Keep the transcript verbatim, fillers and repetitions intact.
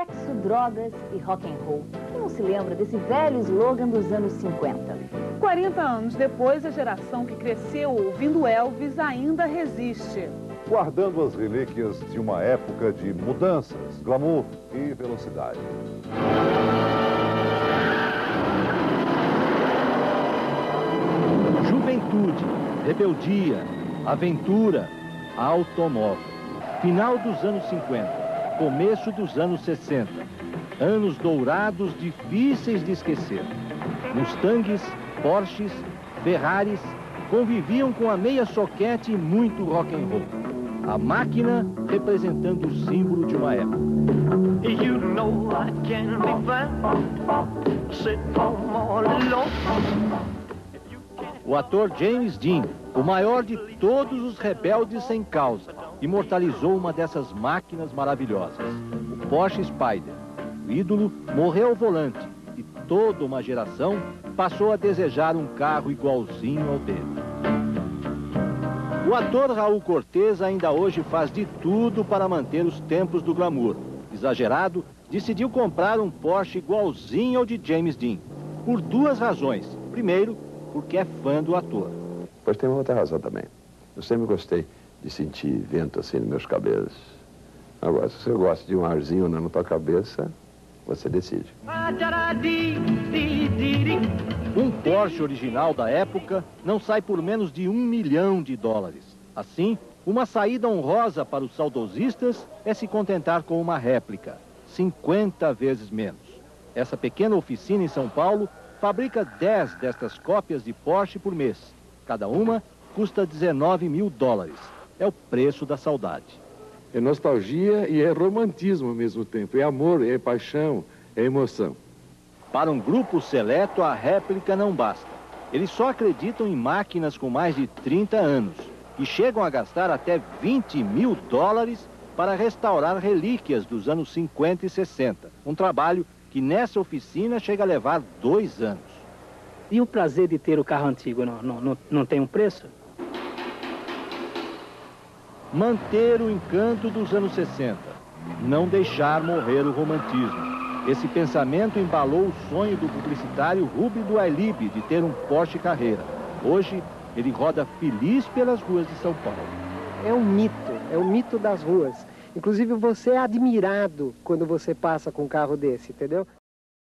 Sexo, drogas e rock and roll. Quem não se lembra desse velho slogan dos anos cinquenta? quarenta anos depois, a geração que cresceu ouvindo Elvis ainda resiste. Guardando as relíquias de uma época de mudanças, glamour e velocidade. Juventude, rebeldia, aventura, automóvel. Final dos anos cinquenta, começo dos anos sessenta. Anos dourados difíceis de esquecer. Mustangs, Porsches, Ferraris conviviam com a meia soquete e muito rock and roll. A máquina representando o símbolo de uma época. You know I can be found, sit home all alone. O ator James Dean, o maior de todos os rebeldes sem causa, imortalizou uma dessas máquinas maravilhosas, o Porsche Spyder. O ídolo morreu ao volante e toda uma geração passou a desejar um carro igualzinho ao dele. O ator Raul Cortez ainda hoje faz de tudo para manter os tempos do glamour. Exagerado, decidiu comprar um Porsche igualzinho ao de James Dean, por duas razões. Primeiro, porque é fã do ator. Pois tem uma outra razão também. Eu sempre gostei de sentir vento assim nos meus cabelos. Agora, se você gosta de um arzinho na tua cabeça, você decide. Um Porsche original da época não sai por menos de um milhão de dólares. Assim, uma saída honrosa para os saudosistas é se contentar com uma réplica, cinquenta vezes menos. Essa pequena oficina em São Paulo fabrica dez destas cópias de Porsche por mês. Cada uma custa dezenove mil dólares. É o preço da saudade. É nostalgia e é romantismo ao mesmo tempo. É amor, é paixão, é emoção. Para um grupo seleto, a réplica não basta. Eles só acreditam em máquinas com mais de trinta anos e chegam a gastar até vinte mil dólares para restaurar relíquias dos anos cinquenta e sessenta. Um trabalho que nessa oficina chega a levar dois anos. E o prazer de ter o carro antigo não, não, não, não tem um preço? Manter o encanto dos anos sessenta. Não deixar morrer o romantismo. Esse pensamento embalou o sonho do publicitário Ruby do Ailib de ter um Porsche Carrera. Hoje, ele roda feliz pelas ruas de São Paulo. É um mito, é o mito das ruas. Inclusive, você é admirado quando você passa com um carro desse, entendeu?